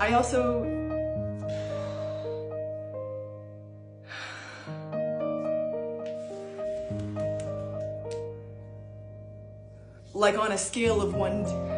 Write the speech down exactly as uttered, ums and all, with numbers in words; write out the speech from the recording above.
I also, like on a scale of one